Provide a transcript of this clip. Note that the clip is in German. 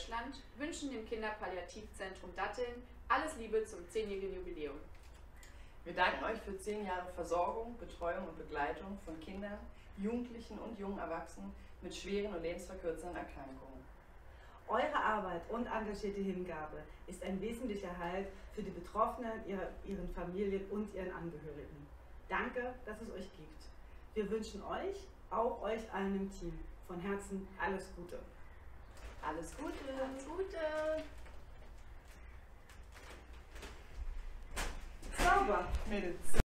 Deutschland wünschen dem Kinderpalliativzentrum Datteln alles Liebe zum 10-jährigen Jubiläum. Wir danken euch für 10 Jahre Versorgung, Betreuung und Begleitung von Kindern, Jugendlichen und jungen Erwachsenen mit schweren und lebensverkürzenden Erkrankungen. Eure Arbeit und engagierte Hingabe ist ein wesentlicher Halt für die Betroffenen, ihren Familien und ihren Angehörigen. Danke, dass es euch gibt. Wir wünschen euch, auch euch allen im Team, von Herzen alles Gute. Alles Gute! Alles Gute! Sauber! Mädels!